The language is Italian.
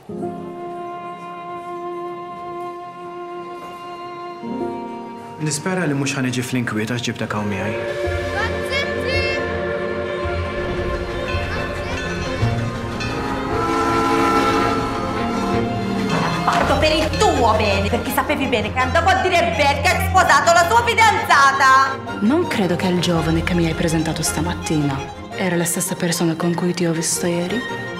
Nispera li mhux ħaniġi fl-inkwiet għax ġibtek hawn miegħi. Fatto per il tuo bene, perché sapevi bene che andavo a dire a Bert che hai sposato la sua fidanzata. Non credo che il giovane che mi hai presentato stamattina era la stessa persona con cui ti ho visto ieri.